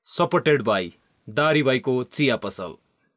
Supported by दारीबाईको चिया पसल।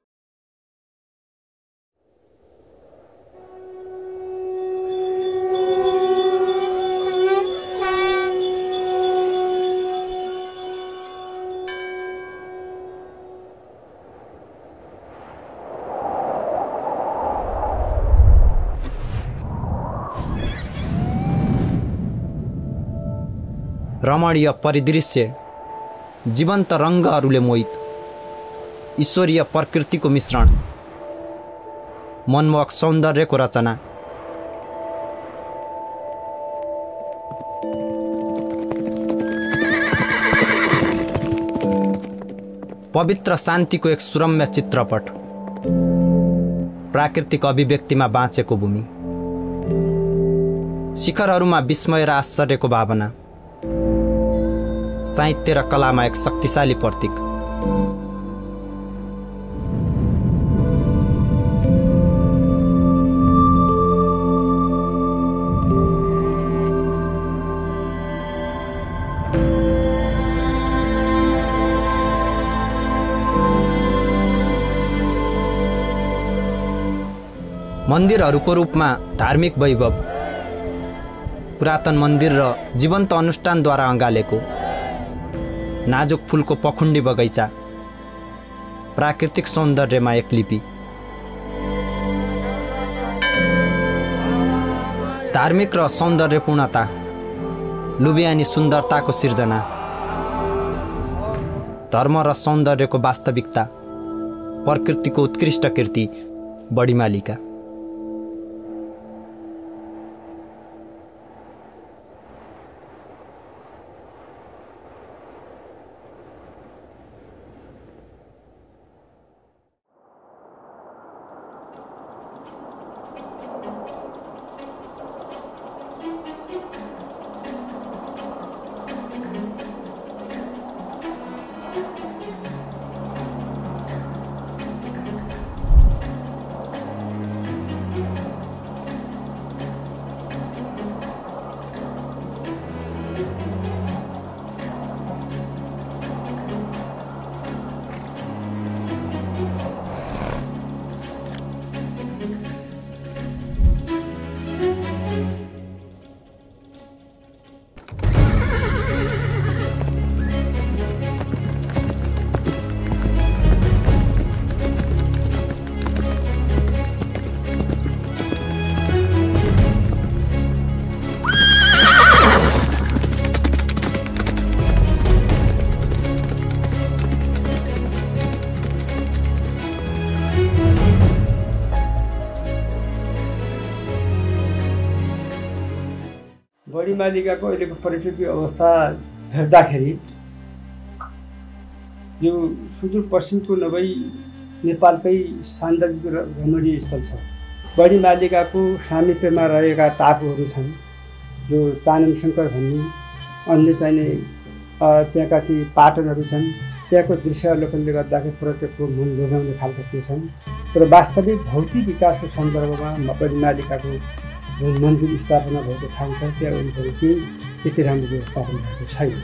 रमणीय परिदृश्य, जीवन्त रङ्गहरूले मोहित, ईश्वरीय प्रकृतिको मिश्रण, मनमोहक सौन्दर्यको रचना। पवित्र शान्तिको एक सुरम्य चित्रपट, प्राकृतिक अभिव्यक्तिमा बाँचेको भूमि, शिखरहरूमा विस्मय र आश्चर्यको भावना, साहित्य र कलामा एक शक्तिशाली प्रतीक। मन्दिरहरूको रूपमा धार्मिक वैभव, पुरातन मन्दिर र जीवन्त अनुष्ठानद्वारा अँगालेको नाजुक फुलको पखुण्डी बगैँचा, प्राकृतिक सौन्दर्यमा एक लिपि। धार्मिक र सौन्दर्यपूर्णता, लुबियानी सुन्दरताको सिर्जना, धर्म र सौन्दर्यको वास्तविकता, प्रकृतिको उत्कृष्ट कृति, बढीमालिका। बढीमालिकाको अहिलेको पर्यटकीय अवस्था हेर्दाखेरि यो सुदूरपश्चिमको नभई नेपालकै सान्दर्भिक रमणीय स्थल छ। बढीमालिकाको सामिप्यमा रहेका टापुहरू छन् जो चानन शङ्कर भन्ने, अन्य चाहिने त्यहाँका ती पाटनहरू छन्। त्यहाँको दृश्यावलोकनले गर्दाखेरि पर्यटकको मन लोभ्याउने खालका त्यो छन्। तर वास्तविक भौतिक विकासको सन्दर्भमा बढीमालिकाको जुन मन्दिर स्थापना भएको ठाउँ छ त्यहाँ वरिपरि केही त्यति राम्रो व्यवस्थापन भएको छैन।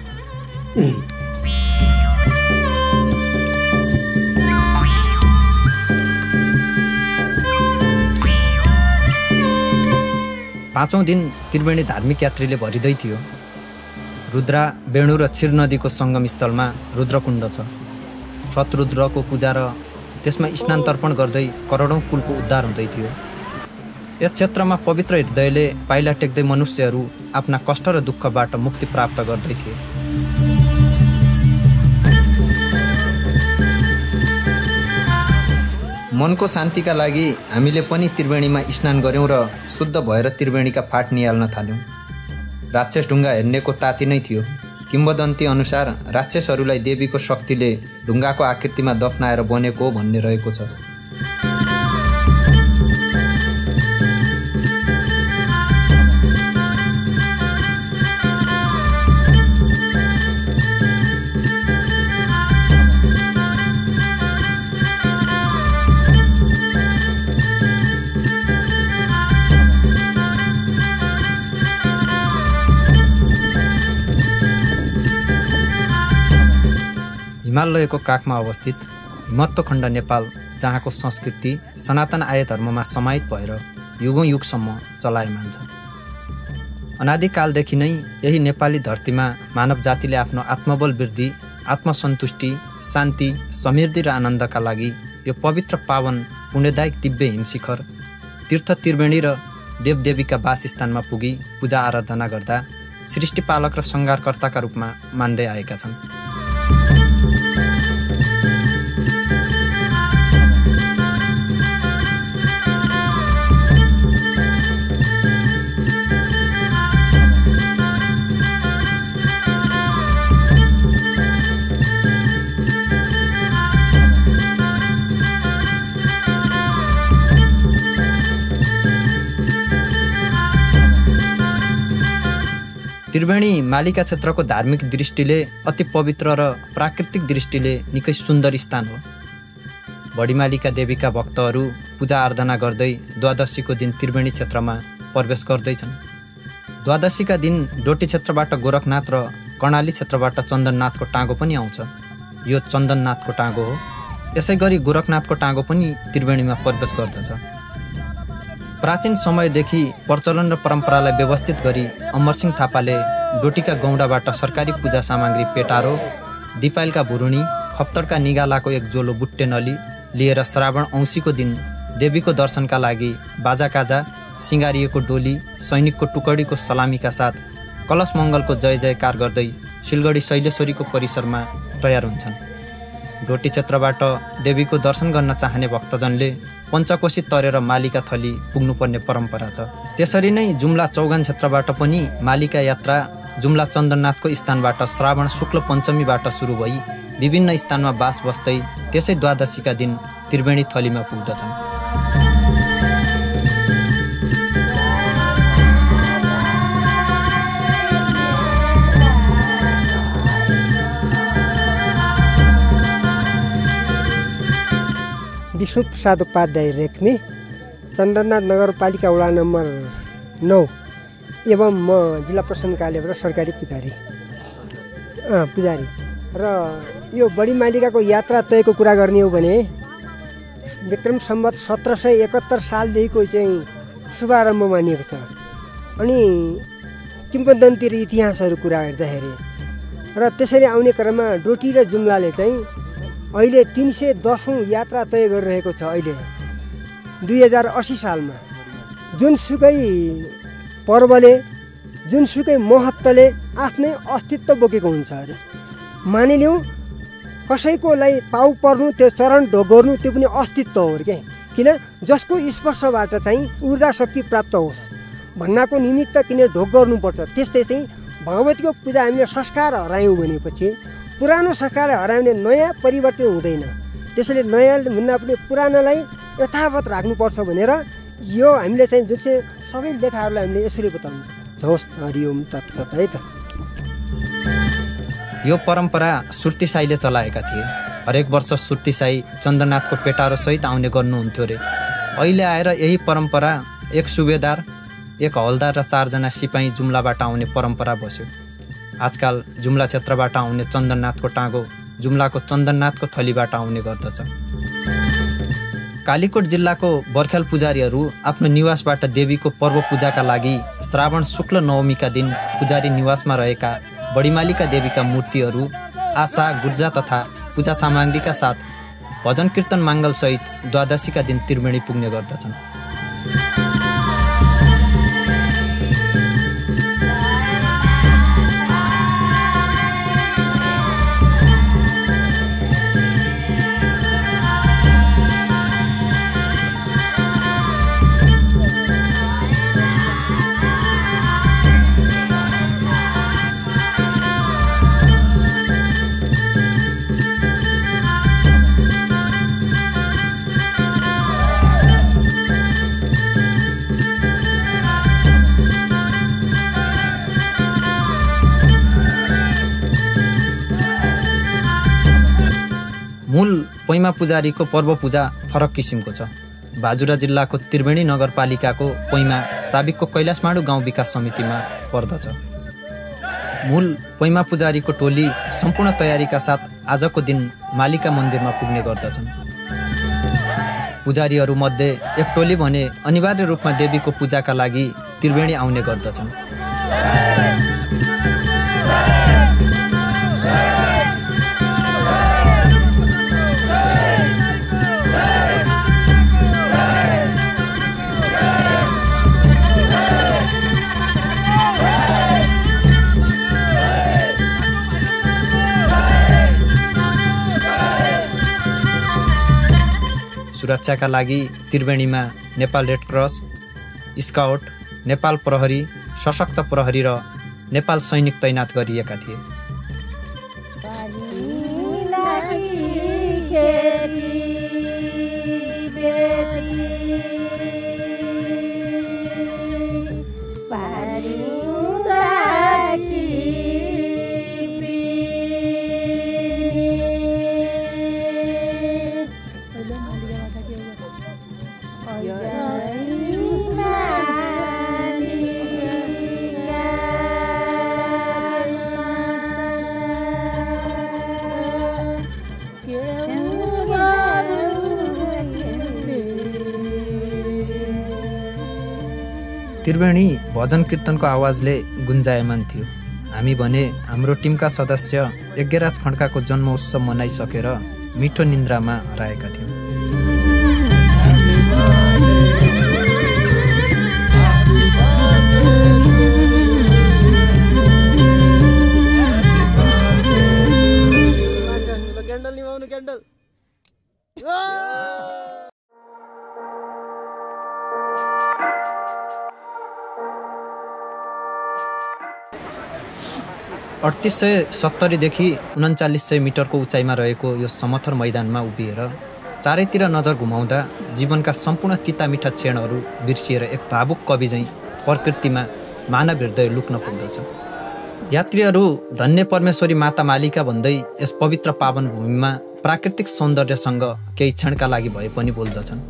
पाँचौं दिन त्रिवेणी धार्मिक यात्रीले भरिँदै थियो। रुद्रा, वेणु र क्षीर नदीको सङ्गम स्थलमा रुद्रकुण्ड छ। शतरुद्रको पूजा र त्यसमा स्नान तर्पण गर्दै करोडौँ कुलको उद्धार हुँदै थियो। यस क्षेत्रमा पवित्र हृदयले पाइला टेक्दै मनुष्यहरू आफ्ना कष्ट र दुःखबाट मुक्ति प्राप्त गर्दै थिए। मनको शान्तिका लागि हामीले पनि त्रिवेणीमा स्नान गऱ्यौँ र शुद्ध भएर त्रिवेणीका फाट निहाल्न थाल्यौँ। राक्षस ढुङ्गा हेर्नेको ताती नै थियो। किम्वदन्ती अनुसार राक्षसहरूलाई देवीको शक्तिले ढुङ्गाको आकृतिमा दफनाएर बनेको हो भन्ने रहेको छ। हिमालयको काखमा अवस्थित हिमत्वखण्ड नेपाल, जहाँको संस्कृति सनातन आर्य धर्ममा समाहित भएर युगौँ युगसम्म चलायमान छ। अनादिकालदेखि नै यही नेपाली धरतीमा मानव जातिले आफ्नो आत्मबल वृद्धि, आत्मसन्तुष्टि, शान्ति, समृद्धि र आनन्दका लागि यो पवित्र पावन पुण्यदायक दिव्य हिमशिखर तीर्थ त्रिवेणी र देवदेवीका वासस्थानमा पुगी पूजा आराधना गर्दा सृष्टिपालक र सङ्घारकर्ताका रूपमा मान्दै आएका छन्। त्रिवेणी मालिका क्षेत्रको धार्मिक दृष्टिले अति पवित्र र प्राकृतिक दृष्टिले निकै सुन्दर स्थान हो। बढीमालिका देवीका भक्तहरू पूजा आराधना गर्दै द्वादशीको दिन त्रिवेणी क्षेत्रमा प्रवेश गर्दैछन्। द्वादशीका दिन डोटी क्षेत्रबाट गोरखनाथ र कर्णाली क्षेत्रबाट चन्दननाथको टाँगो पनि आउँछ। यो चन्दननाथको टाँगो हो। यसै गरी गोरखनाथको टाँगो पनि त्रिवेणीमा प्रवेश गर्दछ। प्राचीन समयदेखि प्रचलन र परम्परालाई व्यवस्थित गरी अमरसिंह थापाले डोटीका गौडाबाट सरकारी पूजा सामग्री पेटारो, दिपाइलका भुरुणी, खप्तडका निगालाको एक जोलो बुट्टे नली लिएर श्रावण औँसीको दिन देवीको दर्शनका लागि बाजाकाजा, सिँगारिएको डोली, सैनिकको टुकडीको सलामीका साथ कलश मङ्गलको जय जयकार गर्दै सिलगढी शैलेश्वरीको परिसरमा तयार हुन्छन्। डोटी क्षेत्रबाट देवीको दर्शन गर्न चाहने भक्तजनले पञ्चकोशी तरेर मालिका थली पुग्नुपर्ने परम्परा छ। त्यसरी नै जुम्ला चौगान क्षेत्रबाट पनि मालिका यात्रा जुम्ला चन्दननाथको स्थानबाट श्रावण शुक्ल पञ्चमीबाट सुरु भई विभिन्न स्थानमा बास बस्दै त्यसै द्वादशीका दिन त्रिवेणी थलीमा पुग्दछन्। विष्णुप्रसाद उपाध्याय रेग्मी, चन्दननाथ नगरपालिका वडा नम्बर 9 एवं म जिल्ला प्रशासन कार्यालयबाट सरकारी पुजारी र यो बढीमालिकाको यात्रा तयको कुरा गर्ने हो भने विक्रम सम्वत 1771 सालदेखिको चाहिँ शुभारम्भ मानिएको छ। अनि किंवदन्ती र इतिहासहरू कुरा हेर्दाखेरि र त्यसरी आउने क्रममा डोटी र जुम्लाले चाहिँ अहिले 310औं यात्रा तय गरिरहेको छ। अहिले 2080 सालमा जुनसुकै पर्वले, जुनसुकै महत्त्वले आफ्नै अस्तित्व बोकेको हुन्छ अरे। मानिलिउँ कसैकोलाई पाउ पर्नु, त्यो चरण ढोक गर्नु, त्यो पनि अस्तित्व हो क्या। किन जसको स्पर्शबाट चाहिँ ऊर्जा शक्ति प्राप्त होस् भन्नाको निमित्त किन ढोक गर्नुपर्छ। त्यस्तै चाहिँ भगवतीको पूजा हामीले संस्कार हरायौँ भनेपछि पुरानो संस्कार हरायो भने नयाँ परिवर्तन हुँदैन। त्यसैले नयाँ भन्दा पनि पुरानोलाई यथावत राख्नुपर्छ भनेर यो हामीले चाहिँ जुन चाहिँ सबै लेखाहरूलाई हामीले यसरी बताउनु होस्। हरिओम तत्सत है त। यो परम्परा सुर्ती साईले चलाएका थिए। हरेक वर्ष सुर्ती साई चन्दननाथको पेटारो सहित आउने गर्नुहुन्थ्यो रे। अहिले आएर यही परम्परा एक सुबेदार, एक हवलदार र 4 जना सिपाही जुम्लाबाट आउने परम्परा बस्यो। आजकल जुम्ला क्षेत्रबाट आउने चन्दननाथको टाँगो जुम्लाको चन्दननाथको थलीबाट आउने गर्दछ। कालीकोट जिल्लाको बर्ख्याल पुजारीहरू आफ्नो निवासबाट देवीको पर्व पूजाका लागि श्रावण शुक्ल नवमीका दिन पुजारी निवासमा रहेका बढीमालिका देवीका मूर्तिहरू, आशा, गुर्जा तथा पूजा सामग्रीका साथ भजन कीर्तन माङ्गल सहित द्वादशीका दिन त्रिवेणी पुग्ने गर्दछन्। मूल पैमा पुजारीको पर्व पूजा फरक किसिमको छ। बाजुरा जिल्लाको त्रिवेणी नगरपालिकाको पैमा साबिकको कैलाशमाडु गाउँ विकास समितिमा पर्दछ। मूल पैमा पुजारीको टोली सम्पूर्ण तयारीका साथ आजको दिन मालिका मन्दिरमा पुग्ने गर्दछन्। पुजारीहरू मध्ये एक टोली भने अनिवार्य रूपमा देवीको पूजाका लागि त्रिवेणी आउने गर्दछन्। सुरक्षाका लागि त्रिवेणीमा Nepal red cross, scout, Nepal प्रहरी, सशक्त प्रहरी र नेपाल सैनिक तैनात गरिएका थिए। त्रिवेणी भजन कीर्तनको आवाजले गुन्जायमान थियो। हामी भने हाम्रो टिमका सदस्य यज्ञराज खड्काको जन्म उत्सव मनाइसकेर मिठो निन्द्रामा हराएका थियौँ। देखि 3900 मिटरको उचाइमा रहेको यो समथर मैदानमा उभिएर चारैतिर नजर घुमाउँदा जीवनका सम्पूर्ण तितामिठा क्षणहरू बिर्सिएर एक भावुक कवि झैँ प्रकृतिमा मानव हृदय लुक्न पुग्दछ। यात्रीहरू धन्य परमेश्वरी माता मालिका भन्दै यस पवित्र पावन भूमिमा प्राकृतिक सौन्दर्यसँग केही क्षणका लागि भए पनि बोल्दछन्।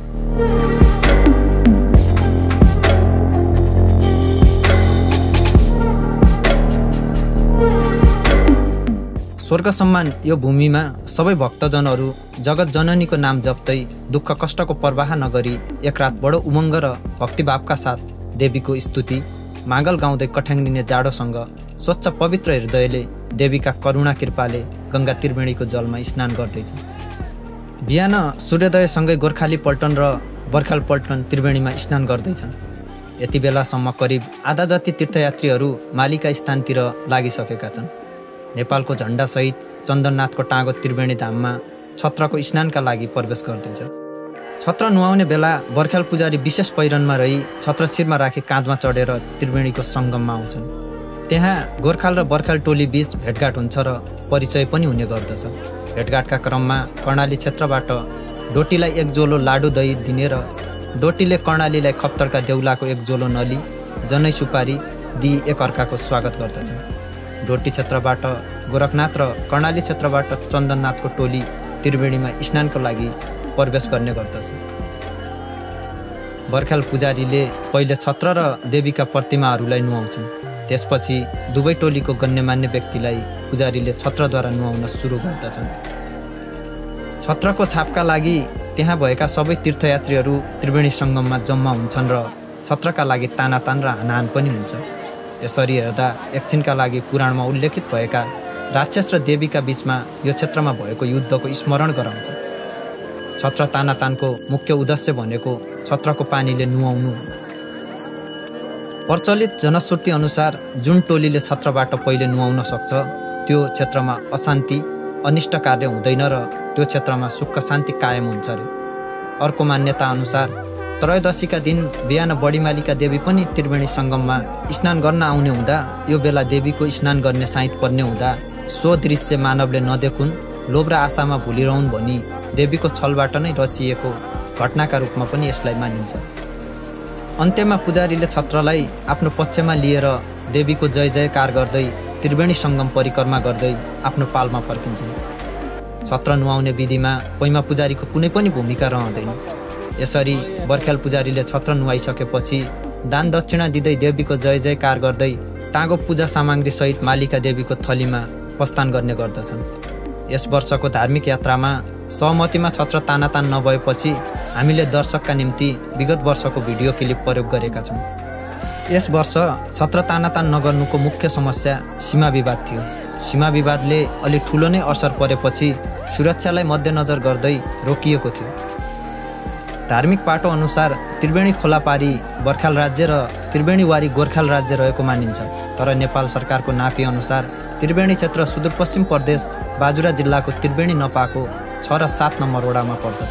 स्वर्ग सम्मान यो भूमिमा सबै भक्तजनहरू जगत जननीको नाम जप्दै दुःख कष्टको प्रवाह नगरी एक रात बडो उमङ्ग र भक्तिभावका साथ देवीको स्तुति मागल गाउँदै कठ्याङ्गिने जाडोसँग स्वच्छ पवित्र हृदयले देवीका करुणा कृपाले गङ्गा त्रिवेणीको जलमा स्नान गर्दैछ। बिहान सूर्योदयसँगै गोर्खाली पल्टन र बर्खाल पल्टन त्रिवेणीमा स्नान गर्दैछन्। यति बेलासम्म करिब आधा जति तीर्थयात्रीहरू मालिका स्थानतिर लागिसकेका छन्। नेपालको झण्डासहित चन्दननाथको टाँगो त्रिवेणी धाममा छत्रको स्नानका लागि प्रवेश गर्दैछ। छत्र नुहाउने बेला बर्खाल पुजारी विशेष पहिरनमा रही छत्र शिरमा राखी काँधमा चढेर त्रिवेणीको सङ्गममा आउँछन्। त्यहाँ गोर्खाल र बर्खाल टोली बीच भेटघाट हुन्छ र परिचय पनि हुने गर्दछ। भेटघाटका क्रममा कर्णाली क्षेत्रबाट डोटीलाई एक जोलो लाडु दही दिने र डोटीले कर्णालीलाई खप्तरका देउलाको एक जोलो नली जनै सुपारी दिई एकअर्काको स्वागत गर्दछन्। डोटी क्षेत्रबाट गोरखनाथ र कर्णाली क्षेत्रबाट चन्दननाथको टोली त्रिवेणीमा स्नानको लागि प्रवेश गर्ने गर्दछ। बर्खाल पुजारीले पहिले छत्र र देवीका प्रतिमाहरूलाई नुहाउँछन्। त्यसपछि दुवै टोलीको गण्यमान्य व्यक्तिलाई पुजारीले छत्रद्वारा नुहाउन सुरु गर्दछन्। छत्रको छापका लागि त्यहाँ भएका सबै तीर्थयात्रीहरू त्रिवेणी सङ्गममा जम्मा हुन्छन् र छत्रका लागि तानातान र हानाहान पनि हुन्छ। यसरी हेर्दा एकछिनका लागि पुराणमा उल्लेखित भएका राक्षस र देवीका बीचमा यो क्षेत्रमा भएको युद्धको स्मरण गराउँछ। छत्र तानातानको मुख्य उद्देश्य भनेको छत्रको पानीले नुहाउनु। प्रचलित जनश्रुति अनुसार जुन टोलीले छत्रबाट पहिले नुहाउन सक्छ त्यो क्षेत्रमा अशान्ति अनिष्ट कार्य हुँदैन र त्यो क्षेत्रमा सुख शान्ति कायम हुन्छ अरे। अर्को मान्यता अनुसार त्रयोदशीका दिन बिहान बडीमालिका देवी पनि त्रिवेणी सङ्गममा स्नान गर्न आउने हुँदा यो बेला देवीको स्नान गर्ने साइत पर्ने हुँदा सो दृश्य मानवले नदेखुन्, लोभ र आशामा भुलिरहन् भनी देवीको छलबाट नै रचिएको घटनाका रूपमा पनि यसलाई मानिन्छ। अन्त्यमा पुजारीले छत्रलाई आफ्नो पक्षमा लिएर देवीको जय जयकार गर्दै त्रिवेणी सङ्गम परिक्रमा गर्दै आफ्नो पालमा फर्किन्छन्। छत्र नुहाउने विधिमा पैमा पुजारीको कुनै पनि भूमिका रहँदैन। यसरी बर्खाल पुजारीले छत्र नुहाइसकेपछि दान दक्षिणा दिँदै देवीको जय जयकार गर्दै टाँगो पूजा सामग्रीसहित मालिका देवीको थलीमा प्रस्थान गर्ने गर्दछन्। यस वर्षको धार्मिक यात्रामा सहमतिमा छत्र तानातान नभएपछि हामीले दर्शकका निम्ति विगत वर्षको भिडियो क्लिप प्रयोग गरेका छौँ। यस वर्ष छत्र तानातान नगर्नुको मुख्य समस्या सीमा विवाद थियो। सीमा विवादले अलि ठुलो नै असर परेपछि सुरक्षालाई मध्यनजर गर्दै रोकिएको थियो। धार्मिक पाटो अनुसार त्रिवेणी खोलापारी बर्खाल राज्य र त्रिवेणीवारी गोर्खाल राज्य रहेको मानिन्छ। तर नेपाल सरकारको नापी अनुसार त्रिवेणी क्षेत्र सुदूरपश्चिम प्रदेश बाजुरा जिल्लाको त्रिवेणी नपाको 6 र 7 नम्बर वडामा पर्दछ।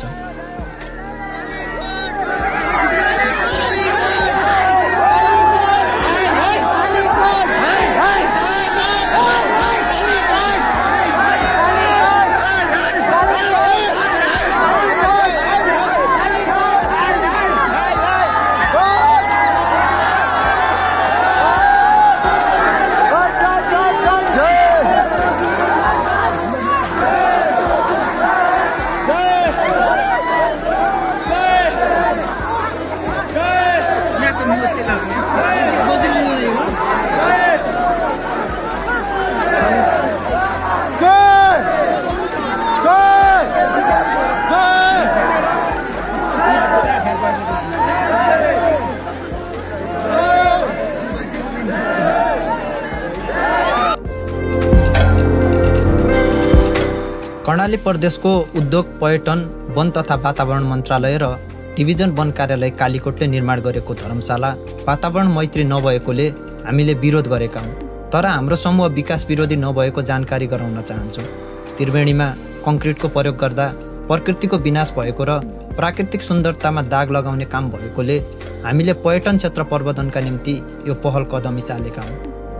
कर्णाली प्रदेशको उद्योग, पर्यटन, वन तथा वातावरण मन्त्रालय र डिभिजन वन कार्यालय कालीकोटले निर्माण गरेको धर्मशाला वातावरण मैत्री नभएकोले हामीले विरोध गरेका हौँ। तर हाम्रो समूह विकास विरोधी नभएको जानकारी गराउन चाहन्छौँ। त्रिवेणीमा कङ्क्रिटको प्रयोग गर्दा प्रकृतिको विनाश भएको र प्राकृतिक सुन्दरतामा दाग लगाउने काम भएकोले हामीले पर्यटन क्षेत्र प्रवर्धनका निम्ति यो पहल कदमी चालेका हौँ।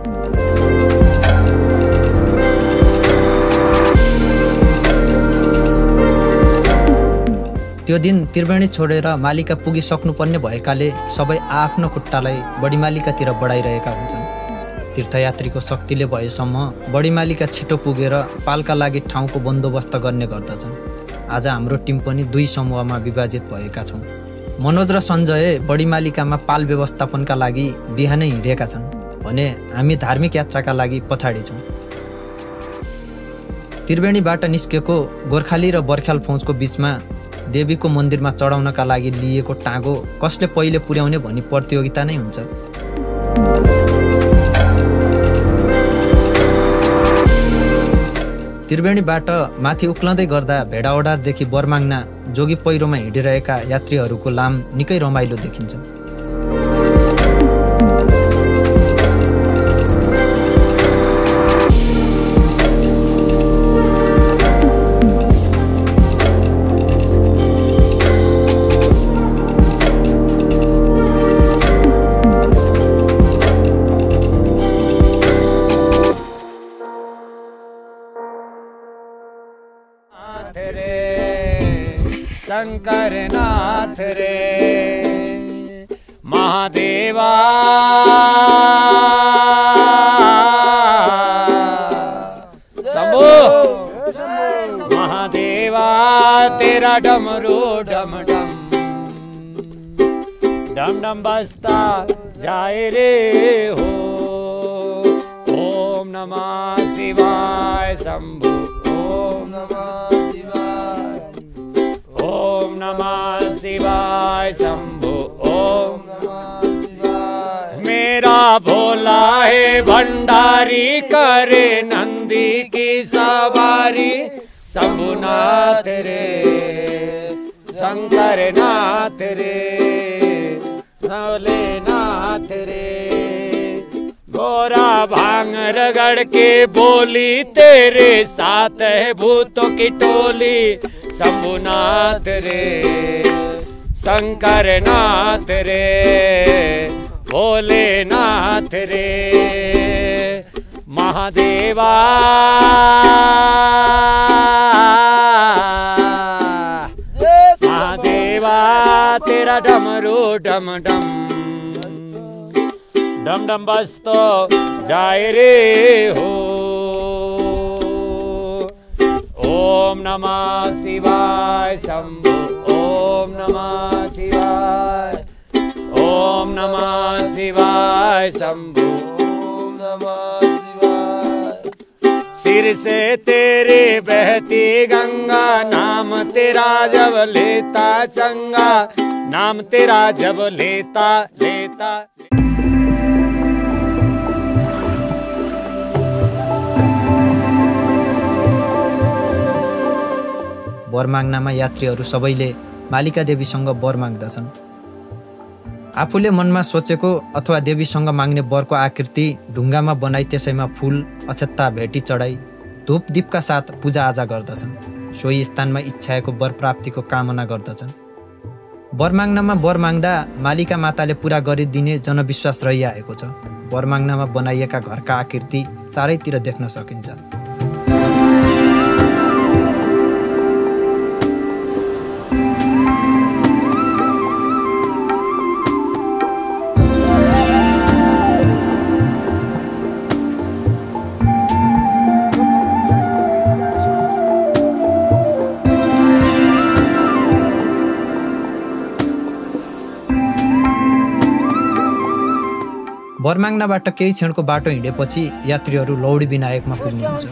त्यो दिन त्रिवेणी छोडेर मालिका पुगिसक्नुपर्ने भएकाले सबै आफ्नो खुट्टालाई बढीमालिकातिर बढाइरहेका हुन्छन्। तीर्थयात्रीको शक्तिले भएसम्म बढीमालिका छिटो पुगेर पालका लागि ठाउँको बन्दोबस्त गर्ने गर्दछन्। आज हाम्रो टिम पनि 2 समूहमा विभाजित भएका छौँ। मनोज र सञ्जय बढीमालिकामा पाल व्यवस्थापनका लागि बिहानै हिँडेका छन् भने हामी धार्मिक यात्राका लागि पछाडि छौँ। त्रिवेणीबाट निस्केको गोर्खाली र बर्खाल फौजको बीचमा देवीको मन्दिरमा चढाउनका लागि लिएको टाँगो कसले पहिले पुर्याउने भनी प्रतियोगिता नै हुन्छ। त्रिवेणीबाट माथि उक्लँदै गर्दा भेडाओडादेखि बरमाङ्ना जोगी पहिरोमा हिँडिरहेका यात्रीहरूको लाम निकै रमाइलो देखिन्छ। शंकर नाथ रे महादेवा शंभो महादेवा तेरा डमरू डम डम डम डम बजता जाए रे हो। ओम नमः शिवाय शंभो ओम नमः ओम नमः शिवाय शंभो ओम नमः शिवाय। मेरा भोला है भंडारी करे नंदी की सवारी शंभुनाथ रे शंकर नाथ रे भोलेनाथ रे। गोरा भांग रगड़ के बोली तेरे साथ है भूतों की टोली शंभुनाथ रे शंकर नाथ रे भोलेनाथ रे महादेवा महादेवा तेरा डमरू डम डम डम डम बजतो जाए रे हो। ओम नमः शिवाय शंभो ओम नमः शिवाय ओम नमः शिवाय शंभो नमः शिवाय। सिर से तेरी बहती गंगा, नाम तेरा जब लेता चंगा, नाम तेरा जब लेता लेता। वर माग्नमा यात्रीहरू सबैले मालिका देवीसँग वर माग्दछन्। आफूले मनमा सोचेको अथवा देवीसँग माग्ने वरको आकृति ढुङ्गामा बनाई त्यसैमा फुल अक्षता भेटी चढाई धूप दीपका साथ पूजाआजा गर्दछन्। सोही स्थानमा इच्छाएको वर प्राप्तिको कामना गर्दछन्। वर माग्नमा वर माग्दा मालिका माताले पुरा गरिदिने जनविश्वास रहिआएको छ। वर माग्नमा बनाइएका घरका आकृति चारैतिर देख्न सकिन्छ। वर माग्नबाट केही क्षणको बाटो हिँडेपछि यात्रीहरू लौडी विनायकमा पुग्नुहुन्छ।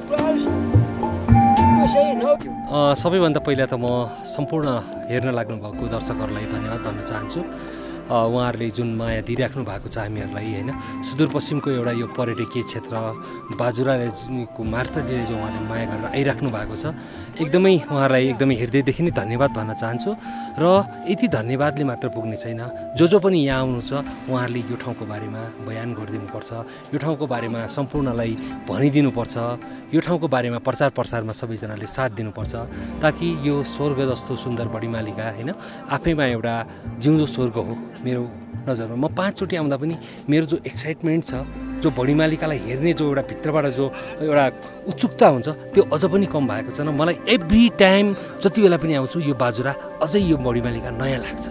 सबैभन्दा पहिला त म सम्पूर्ण हेर्न लाग्नु भएको दर्शकहरूलाई धन्यवाद भन्न चाहन्छु। उहाँहरूले जुन माया दिइराख्नु भएको छ हामीहरूलाई होइन, सुदूरपश्चिमको एउटा यो पर्यटकीय क्षेत्र बाजुराको मार्फतले जो उहाँले माया गरेर आइराख्नु भएको छ, एकदमै उहाँहरूलाई एकदमै हृदयदेखि नै धन्यवाद भन्न चाहन्छु। र यति धन्यवादले मात्र पुग्ने छैन, जो पनि यहाँ आउनु छ उहाँहरूले यो ठाउँको बारेमा बयान गरिदिनुपर्छ, यो ठाउँको बारेमा सम्पूर्णलाई भनिदिनुपर्छ, यो ठाउँको बारेमा प्रचार प्रसारमा सबैजनाले साथ दिनुपर्छ, ताकि यो स्वर्ग जस्तो सुन्दर बडीमालिका होइन आफैमा एउटा जिउँदो स्वर्ग हो। मेरो नजरमा म 5 चोटि आउँदा पनि मेरो जो एक्साइटमेन्ट छ, जो बडीमालिकालाई हेर्ने जो एउटा भित्रबाट जो एउटा उत्सुकता हुन्छ, त्यो अझ पनि कम भएको छैन। मलाई एभ्री टाइम जति बेला पनि आउँछु यो बाजुरा अझै यो बडीमालिका नयाँ लाग्छ।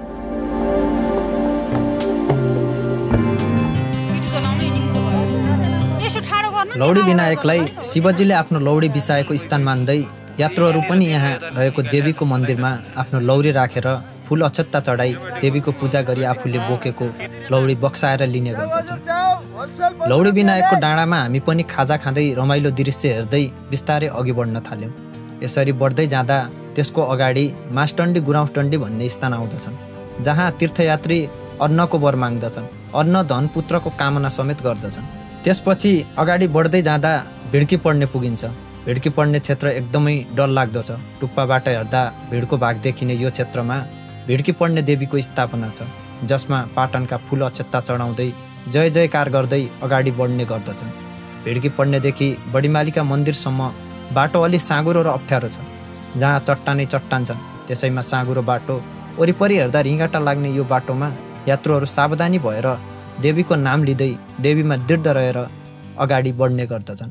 लौडी विनायकलाई शिवजीले आफ्नो लौडी बिसाएको स्थान मान्दै यात्रुहरू पनि यहाँ रहेको देवीको मन्दिरमा आफ्नो लौरी राखेर फुल अक्षता चढाई देवीको पूजा गरी आफूले बोकेको लौडी बक्साएर लिने गर्दछन्। लौडी विनायकको डाँडामा हामी पनि खाजा खाँदै रमाइलो दृश्य हेर्दै बिस्तारै अघि बढ्न थाल्यौँ। यसरी बढ्दै जाँदा त्यसको अगाडि मासटन्डी गुराउँसटन्डी भन्ने स्थान आउँदछन्, जहाँ तीर्थयात्री अन्नको वर माग्दछन्, अन्न धन पुत्रको कामना समेत गर्दछन्। त्यसपछि अगाडि बढ्दै जाँदा भिड्की पढ्ने पुगिन्छ। भिड्की पढ्ने क्षेत्र एकदमै डरलाग्दो छ। टुप्पाबाट हेर्दा भिडको भाग देखिने यो क्षेत्रमा भिड्की पढ्ने देवीको स्थापना छ, जसमा पाटनका फुल अक्षता चढाउँदै जय जयकार गर्दै अगाडि बढ्ने गर्दछन्। भिड्की पढ्नेदेखि बडीमालिका मन्दिरसम्म बाटो अलि साँगुरो र अप्ठ्यारो छ, जहाँ चट्टानै चट्टान छन्, त्यसैमा साँगुरो बाटो। वरिपरि हेर्दा रिङ्गाटा लाग्ने यो बाटोमा यात्रुहरू सावधानी भएर देवीको नाम लिँदै देवीमा दृढ रहेर अगाडि बढ्ने गर्दछन्।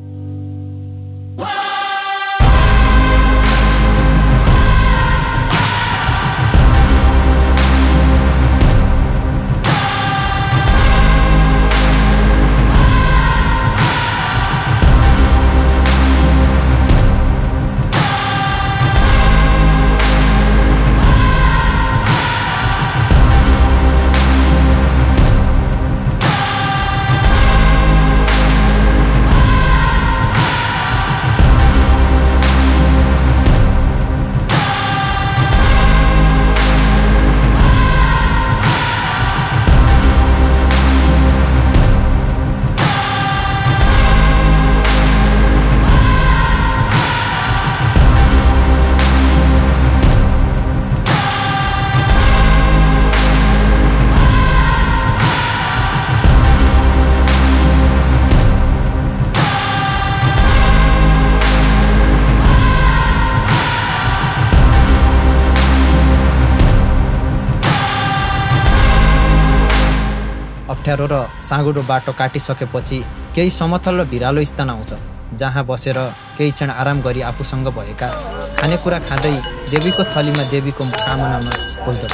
अप्ठ्यारो र साँगुरो बाटो काटिसकेपछि केही समथल र भिरालो स्थान आउँछ, जहाँ बसेर केही क्षण आराम गरी आफूसँग भएका खानेकुरा खाँदै देवीको थलीमा देवीको कामनामा बोल्दछ।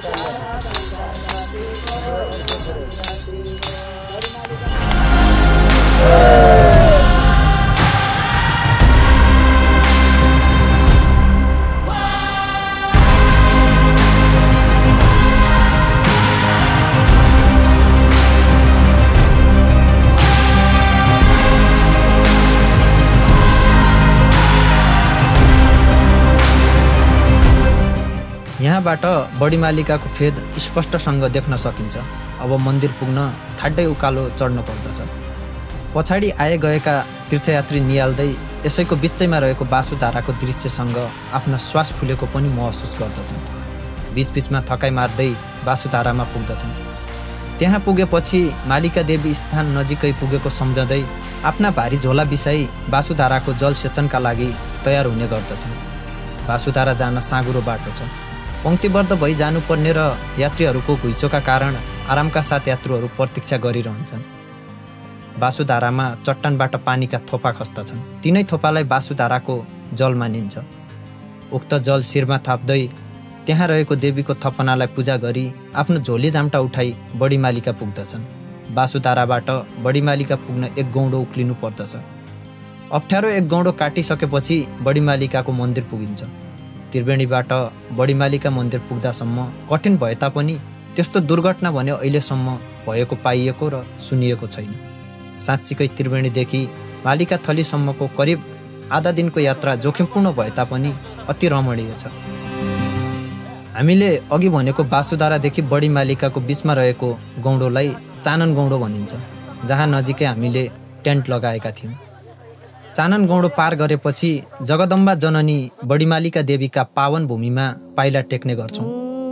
यहाँबाट बडीमालिकाको फेद स्पष्टसँग देख्न सकिन्छ। अब मन्दिर पुग्न ठाड्डै उकालो चढ्नु पर्दछ। पछाडि आए गएका तीर्थयात्री निहाल्दै यसैको बिचैमा रहेको बासुधाराको दृश्यसँग आफ्नो श्वास फुलेको पनि महसुस गर्दछन्। बीचबीचमा थकाइ मार्दै बासुधारामा पुग्दछन्। त्यहाँ पुगेपछि मालिका देवी स्थान नजिकै पुगेको सम्झँदै आफ्ना भारी झोला बिसाई बासुधाराको जल सेचनका लागि तयार हुने गर्दछन्। बासुधारा जान साँगुरो बाटो छ। पङ्क्तिबद्ध भई जानुपर्ने र यात्रीहरूको घुइँचोका कारण आरामका साथ यात्रुहरू प्रतीक्षा गरिरहन्छन्। बासुधारामा चट्टानबाट पानीका थोपा खस्दछन्। तिनै थोपालाई बासुधाराको जल मानिन्छ। उक्त जल शिरमा थाप्दै त्यहाँ रहेको देवीको थपनालाई पूजा गरी आफ्नो झोली जाम्टा उठाई बडीमालिका पुग्दछन्। बासुधाराबाट बडीमालिका पुग्न 1 गौँडो उक्लिनु पर्दछ। अप्ठ्यारो 1 गौँडो काटिसकेपछि बडीमालिकाको मन्दिर पुगिन्छ। त्रिवेणीबाट बडीमालिका मन्दिर पुग्दासम्म कठिन भए तापनि त्यस्तो दुर्घटना भने अहिलेसम्म भएको पाइएको र सुनिएको छैन। साँच्चीकै त्रिवेणीदेखि मालिका थलीसम्मको करिब आधा दिनको यात्रा जोखिमपूर्ण भए तापनि अति रमणीय छ। हामीले अघि भनेको बासुधारादेखि बडीमालिकाको बिचमा रहेको गौँडोलाई चानन गौँडो भनिन्छ, जहाँ नजिकै हामीले टेन्ट लगाएका थियौँ। चानन गौँडो पार गरेपछि जगदम्बा जननी बडीमालिका देवीका पावन भूमिमा पाइला टेक्ने गर्छौँ।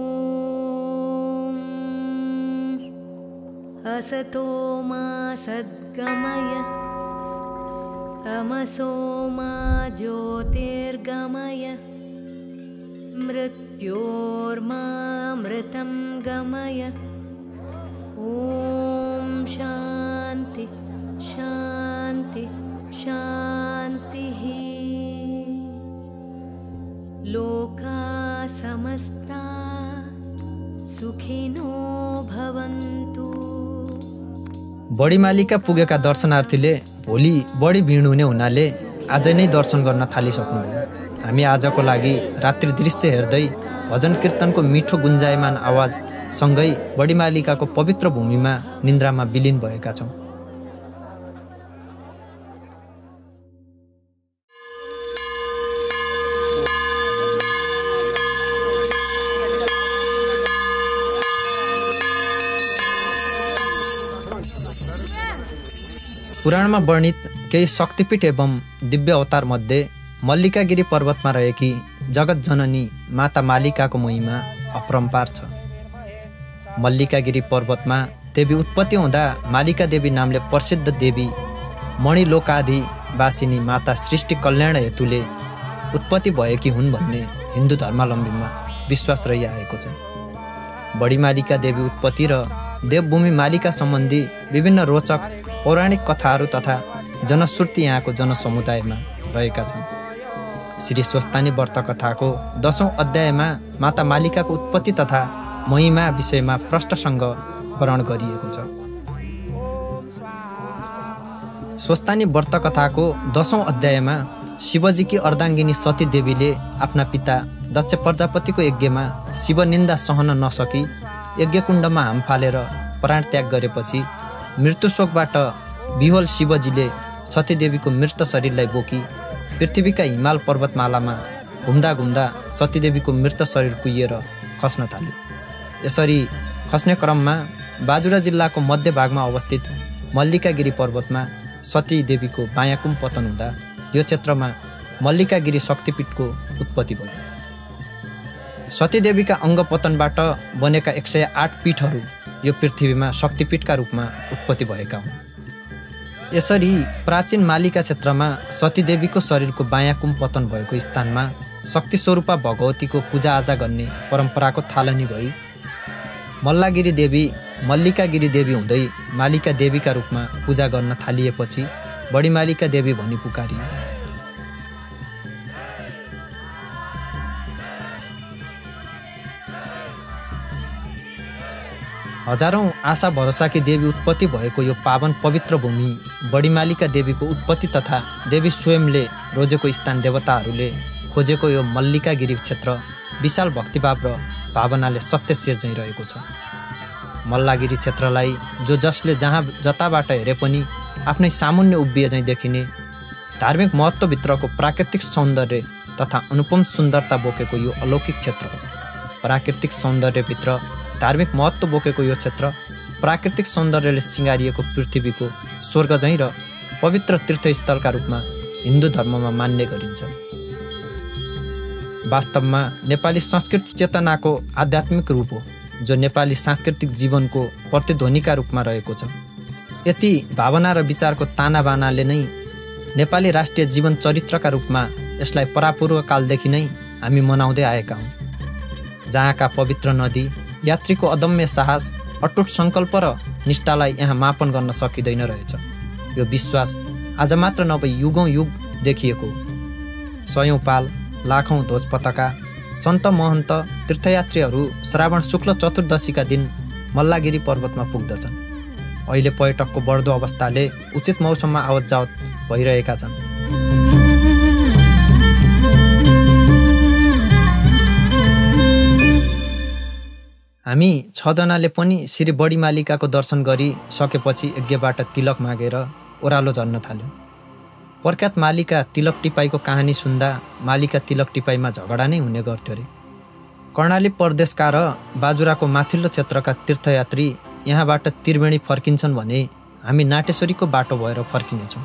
असतो मा सद्गमय तमसो मा ज्योतिर्गमय मृत्योर्मामृतं गमय। ॐ शान्ति शान्ति शान्तिः। लोका समस्ता सुखिनो भवन्तु। बडीमालिका पुगेका दर्शनार्थीले भोलि बढी भिड हुने हुनाले आज नै दर्शन गर्न थालिसक्नुभयो। हामी आजको लागि रात्रि दृश्य हेर्दै भजन कीर्तनको मिठो गुन्जायमान आवाज सँगै बडीमालिकाको पवित्र भूमिमा निन्द्रामा विलिन भएका छौँ। पुराणमा वर्णित केही शक्तिपीठ एवं दिव्य अवतार मध्ये मल्लिकागिरी पर्वतमा रहेकी जगत जननी माता मालिकाको महिमा अपरम्पार छ। मल्लिकागिरी पर्वतमा देवी उत्पत्ति हुँदा मालिका देवी नामले प्रसिद्ध देवी मणिलोकाधिवासिनी माता सृष्टि कल्याण हेतुले उत्पत्ति भएकी हुन् भन्ने हिन्दू धर्मावलम्बीमा विश्वास रहिआएको छ। बडीमालिका देवी उत्पत्ति र देवभूमि मालिका सम्बन्धी विभिन्न रोचक पौराणिक कथाहरू तथा जनश्रुति यहाँको जनसमुदायमा रहेका छन्। श्री स्वस्तानी व्रत कथाको 10औं अध्यायमा माता मालिकाको उत्पत्ति तथा महिमा विषयमा प्रष्टसँग वर्णन गरिएको छ। स्वस्तानी व्रत कथाको 10औं अध्यायमा शिवजीकी अर्धाङ्गिनी सती देवीले आफ्ना पिता दक्ष प्रजापतिको यज्ञमा शिव निन्दा सहन नसकी यज्ञकुण्डमा हाम फालेर प्राण त्याग गरेपछि मृत्युशोकबाट विह्वल शिवजीले सतीदेवीको मृत शरीरलाई बोकी पृथ्वीका हिमाल पर्वतमालामा घुम्दा घुम्दा सतीदेवीको मृत शरीर कुहिएर खस्न थाल्यो। यसरी खस्ने क्रममा बाजुरा जिल्लाको मध्य भागमा अवस्थित मल्लिकागिरी पर्वतमा सतीदेवीको बायाँकुम पतन हुँदा यो क्षेत्रमा मल्लिकागिरी शक्तिपीठको उत्पत्ति भयो। सतीदेवीका अङ्गपतनबाट बनेका 108 पीठहरू यो पृथ्वीमा शक्तिपीठका रूपमा उत्पत्ति भएका हुन्। यसरी प्राचीन मालिका क्षेत्रमा सतीदेवीको शरीरको बायाँकुम पतन भएको स्थानमा शक्ति स्वरूपा भगवतीको पूजाआजा गर्ने परम्पराको थालनी भई मल्लागिरी देवी मल्लिकागिरी देवी हुँदै मालिका देवीका रूपमा पूजा गर्न थालिएपछि बडीमालिका देवी भनी पुकारियो। हजारौँ आशा भरोसाकी देवी उत्पत्ति भएको यो पावन पवित्र भूमि बडीमालीका देवीको उत्पत्ति तथा देवी स्वयंले रोजेको स्थान देवताहरूले खोजेको यो मल्लिकागिरी क्षेत्र विशाल भक्तिभाव र भावनाले सत्य शेर झैँ रहेको छ। मल्लागिरी क्षेत्रलाई जसले जहाँ जताबाट हेरे पनि आफ्नै सामुन्य उभिए झैँ देखिने धार्मिक महत्त्वभित्रको प्राकृतिक सौन्दर्य तथा अनुपम सुन्दरता बोकेको यो अलौकिक क्षेत्र हो। प्राकृतिक सौन्दर्यभित्र धार्मिक महत्त्व बोकेको यो क्षेत्र प्राकृतिक सौन्दर्यले सिँगारिएको पृथ्वीको स्वर्ग झैँ र पवित्र तीर्थस्थलका रूपमा हिन्दू धर्ममा मान्ने गरिन्छ। वास्तवमा नेपाली संस्कृति चेतनाको आध्यात्मिक रूप हो, जो नेपाली सांस्कृतिक जीवनको प्रतिध्वनिका रूपमा रहेको छ। यति भावना र विचारको तानाबानाले नै नेपाली राष्ट्रिय जीवन चरित्रका रूपमा यसलाई परापूर्व कालदेखि नै हामी मनाउँदै आएका हौँ। जहाँका पवित्र नदी यात्रीको अदम्य साहस, अटुट सङ्कल्प र निष्ठालाई यहाँ मापन गर्न सकिँदैन रहेछ। यो विश्वास आज मात्र नभई युगौँ युग देखिएको हो। सयौँ पाल, लाखौँ ध्वज पताका, सन्त महन्त, तीर्थयात्रीहरू श्रावण शुक्ल चतुर्दशीका दिन मल्लागिरी पर्वतमा पुग्दछन्। अहिले पर्यटकको बढ्दो अवस्थाले उचित मौसममा आवत जावत भइरहेका छन्। हामी 6 जनाले पनि श्री बडीमालिकाको दर्शन गरी सकेपछि यज्ञबाट तिलक मागेर ओह्रालो झर्न थाल्यौँ। प्रख्यात मालिका तिलक टिपाईको कहानी सुन्दा मालिका तिलक टिपाईमा झगडा नै हुने गर्थ्यो अरे। कर्णाली प्रदेशका र बाजुराको माथिल्लो क्षेत्रका तीर्थयात्री यहाँबाट त्रिवेणी फर्किन्छन् भने हामी नाटेश्वरीको बाटो भएर फर्किनेछौँ।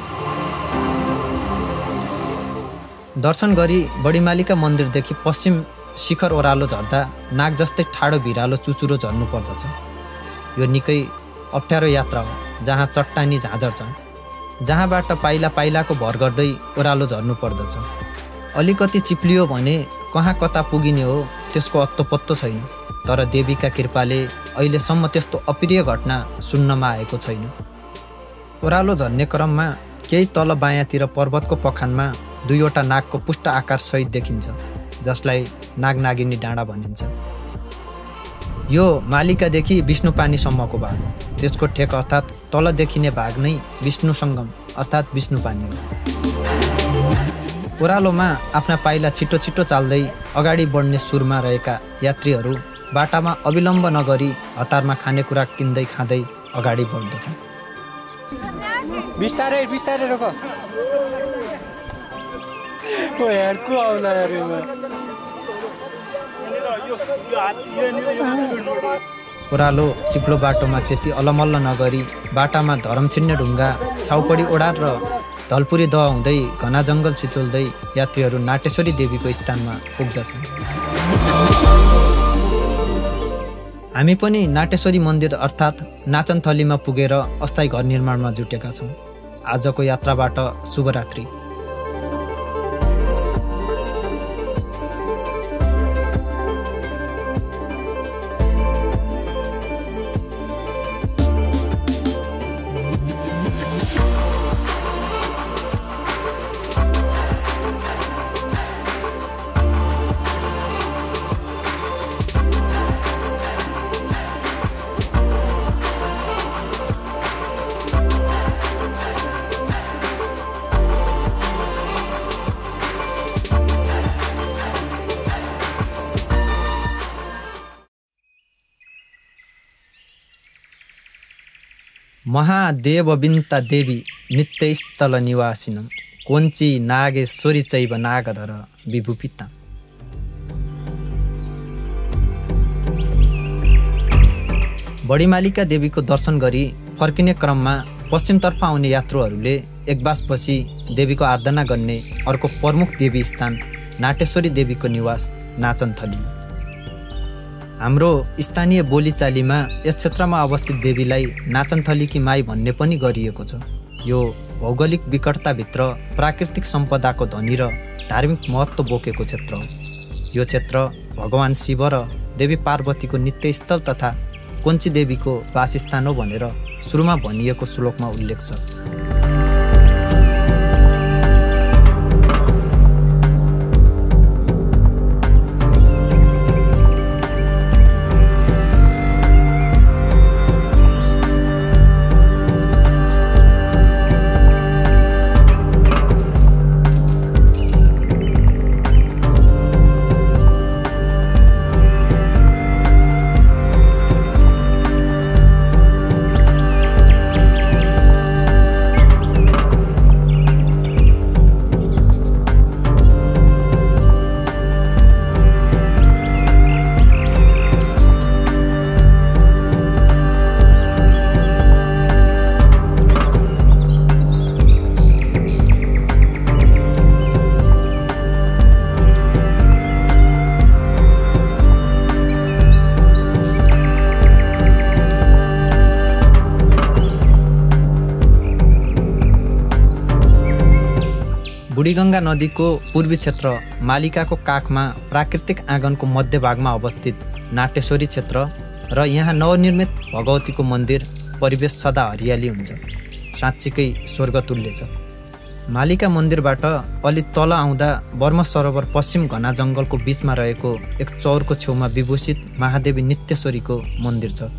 दर्शन गरी बडीमालिका मन्दिरदेखि पश्चिम शिखर ओह्रालो झर्दा नाग जस्तै ठाडो भिरालो चुचुरो झर्नु पर्दछ। यो निकै अप्ठ्यारो यात्रा हो, जहाँ चट्टानी झाँझर छन्, जहाँबाट पाइला पाइलाको भर गर्दै ओह्रालो झर्नु पर्दछ। अलिकति चिप्लियो भने कहाँ कता पुगिने हो त्यसको अत्तो छैन। तर देवीका कृपाले अहिलेसम्म त्यस्तो अप्रिय घटना सुन्नमा आएको छैन। ओह्रालो झर्ने क्रममा केही तल बायाँतिर पर्वतको पखानमा 2वटा नागको पुष्ट आकार सहित देखिन्छ, जसलाई नागनागिनी डाँडा भनिन्छ। यो मालिकादेखि विष्णुपानीसम्मको भाग हो। त्यसको ठेक अर्थात् तल देखिने भाग नै विष्णु सङ्गम अर्थात् विष्णुपानी हो। ओह्रालोमा आफ्ना पाइला छिटो छिटो चाल्दै अगाडि बढ्ने सुरमा रहेका यात्रीहरू बाटामा अविलम्ब नगरी हतारमा खानेकुरा किन्दै खाँदै अगाडि बढ्दछन्। बिस्तारै बिस्तारै रोक। ओ यार को आउला यार यो। ओह्रालो चिप्लो बाटोमा त्यति अलमल्ल नगरी बाटामा धरम छिन्ने ढुङ्गा, छाउपडी ओडार र धलपुरी दह हुँदै घना जङ्गल छिचोल्दै यात्रीहरू नाटेश्वरी देवीको स्थानमा पुग्दछन्। हामी पनि नाटेश्वरी मन्दिर अर्थात् नाचनथलीमा पुगेर अस्थायी घर निर्माणमा जुटेका छौँ। आजको यात्राबाट शुभरात्रि। महादेवविन्ता देवी नित्यस्थल निवासिनम कोञ्ची नागेश्वरी चैव नागधर विभूपिता। बडीमालिका देवीको दर्शन गरी फर्किने क्रममा पश्चिमतर्फ आउने यात्रुहरूले एकबासपछि देवीको आराधना गर्ने अर्को प्रमुख देवी स्थान नाटेश्वरी देवीको निवास नाचनथली। हाम्रो स्थानीय बोलीचालीमा यस क्षेत्रमा अवस्थित देवीलाई नाचनथलीकी माई भन्ने पनि गरिएको छ। यो भौगोलिक विकटताभित्र प्राकृतिक सम्पदाको धनी र धार्मिक महत्त्व बोकेको क्षेत्र हो। यो क्षेत्र भगवान शिव र देवी पार्वतीको नित्यस्थल तथा कोञ्ची देवीको वासस्थान हो भनेर सुरुमा भनिएको श्लोकमा उल्लेख छ। बुढीगङ्गा नदीको पूर्वी क्षेत्र मालिकाको काखमा प्राकृतिक आँगनको मध्यभागमा अवस्थित नाटेश्वरी क्षेत्र र यहाँ नवनिर्मित भगवतीको मन्दिर परिवेश सदा हरियाली हुन्छ। साँच्चीकै स्वर्गतुल्य छ। मालिका मन्दिरबाट अलि तल आउँदा वर्म सरोवर पश्चिम घना जङ्गलको बीचमा रहेको एक चौरको छेउमा विभूषित महादेवी नित्येश्वरीको मन्दिर छ।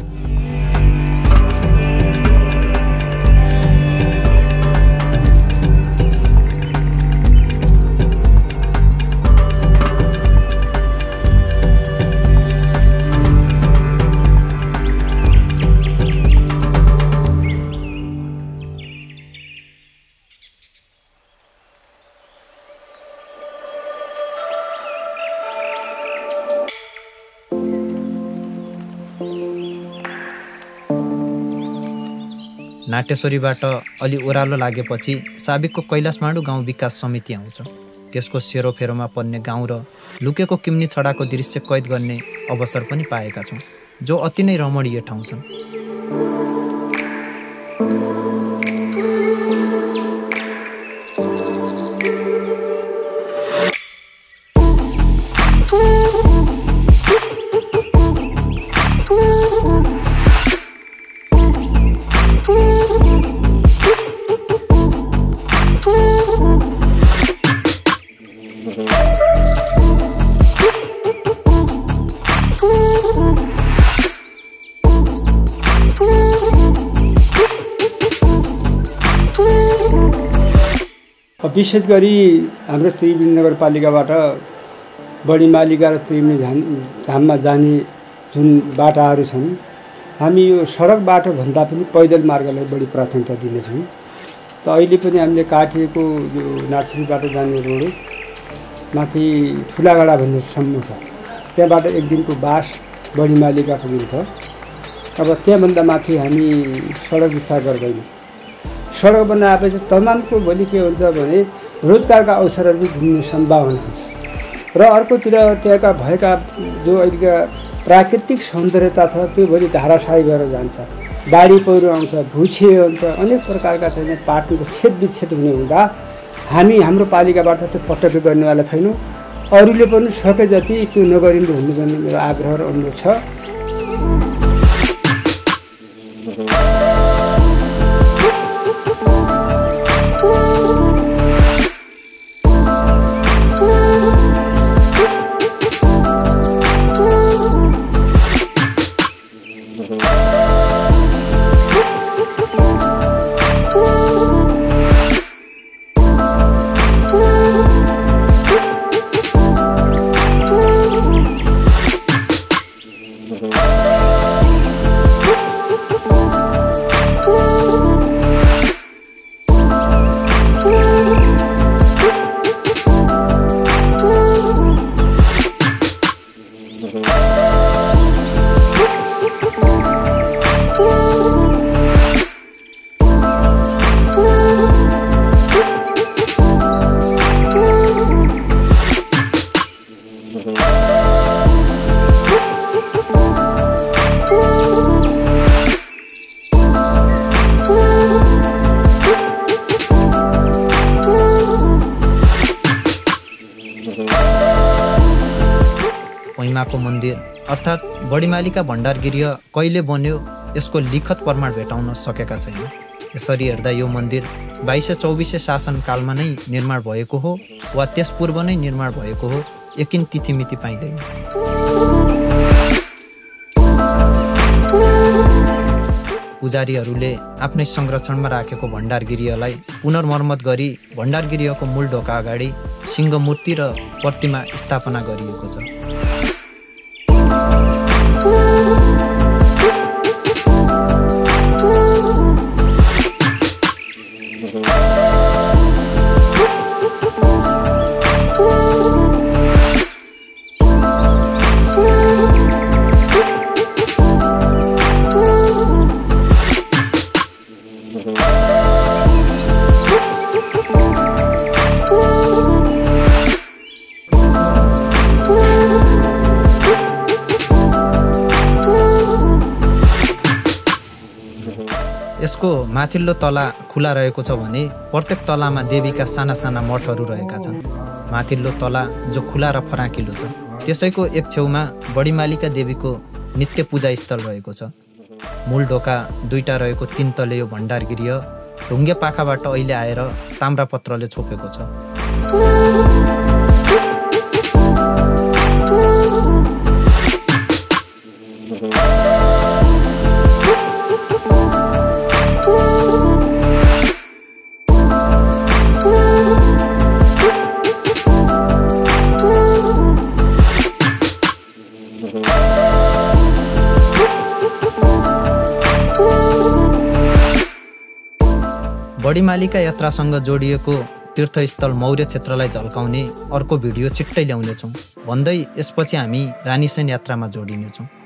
नाटेश्वरीबाट अलि ओह्रालो लागेपछि साबिकको कैलाशमाडु गाउँ विकास समिति आउँछ। त्यसको सेरोफेरोमा पर्ने गाउँ र लुकेको किम्नी छडाको दृश्य कैद गर्ने अवसर पनि पाएका छौँ, जो अति नै रमणीय ठाउँ छन्। विशेष गरी हाम्रो त्रिवेणी नगरपालिकाबाट बढी मालिका र त्रिवेणी धाममा जाने जुन बाटाहरू छन्, हामी यो सडक बाटो भन्दा पनि पैदल मार्गलाई बढी प्राथमिकता दिनेछौँ। त अहिले पनि हामीले काटिएको यो नाटेश्वरीबाट जाने रोड माथि ठुलागडा भन्ने सम्म छ। त्यहाँबाट एक दिनको बास बढी मालिका पुगिन्छ। अब त्यहाँभन्दा माथि हामी सडक विस्तार गर्दैनौँ। सडक बनाएपछि तमामको भोलि के हुन्छ भने रोजगारका अवसरहरू घुम्ने सम्भावना हुन्छ र अर्कोतिर त्यहाँका भएका जो अहिलेका प्राकृतिक सौन्दर्यता छ त्यो भोलि धाराशायी गरेर जान्छ। बाढी पहिरो आउँछ, भुछे हुन्छ, अनेक प्रकारका चाहिँ पाटनको छेदविच्छेद हुने हुँदा हामी हाम्रो पालिकाबाट त्यो पटक्कै गर्नेवाला छैनौँ। अरूले पनि सके जति त्यो नगरिँदो हुनुपर्ने मेरो आग्रह र अनुरोध छ। महिमाको मन्दिर अर्थात् बढीमालिका भण्डारगृह कहिले बन्यो यसको लिखत प्रमाण भेटाउन सकेका छैन। यसरी हेर्दा यो मन्दिर 2224 शासनकालमा नै निर्माण भएको हो वा त्यस पूर्व नै निर्माण भएको हो, यकिन तिथिमिति पाइँदैन। पुजारीहरूले आफ्नै संरक्षणमा राखेको भण्डारगृहलाई पुनर्मर्मत गरी भण्डारगृहको मूल ढोका अगाडि सिंहमूर्ति र प्रतिमा स्थापना गरिएको छ। यसको माथिल्लो तला खुला रहेको छ भने प्रत्येक तलामा देवीका साना साना मठहरू रहेका छन्। माथिल्लो तला जो खुला र फराकिलो छ त्यसैको एक छेउमा बडीमालिका देवीको नित्य पूजा स्थल रहेको छ। मूल ढोका 2टा रहेको 3 तले यो भण्डारगृह ढुङ्गे पाखाबाट अहिले आएर ताम्रापत्रले छोपेको छ। बडीमालिका यात्रासँग जोडिएको तीर्थस्थल मौर्य क्षेत्रलाई झल्काउने अर्को भिडियो छिट्टै ल्याउनेछौँ भन्दै यसपछि हामी रानीसेन यात्रामा जोडिनेछौँ।